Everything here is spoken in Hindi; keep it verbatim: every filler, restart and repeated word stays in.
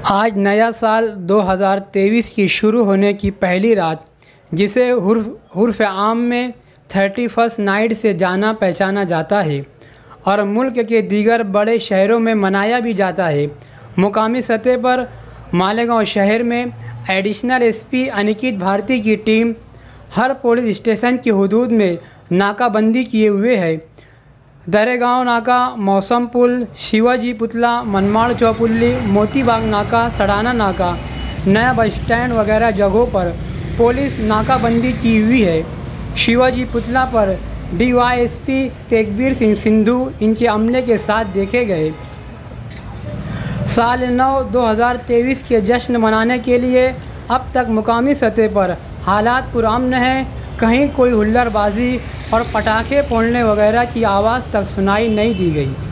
आज नया साल दो हज़ार तेईस की शुरू होने की पहली रात, जिसे हुर्फ उर्फ़ आम में थर्टी फर्स्ट नाइट से जाना पहचाना जाता है और मुल्क के दीगर बड़े शहरों में मनाया भी जाता है। मुकामी सतह पर मालेगांव शहर में एडिशनल एसपी अनिकेत भारती की टीम हर पुलिस स्टेशन की हदूद में नाकाबंदी किए हुए है। दरेगांव नाका, मौसम पुल, शिवाजी पुतला, मनमाड़ चौपुल्ली, मोतीबाग नाका, सड़ाना नाका, नया बस स्टैंड वगैरह जगहों पर पुलिस नाकाबंदी की हुई है। शिवाजी पुतला पर डीवाईएसपी तेगबीर सिंह सिंधु इनके अमले के साथ देखे गए। साल नौ दो हज़ार तेईस के जश्न मनाने के लिए अब तक मुकामी सतह पर हालात पुरअमन हैं। कहीं कोई हुल्लड़बाजी और पटाखे फोड़ने वगैरह की आवाज़ तक सुनाई नहीं दी गई।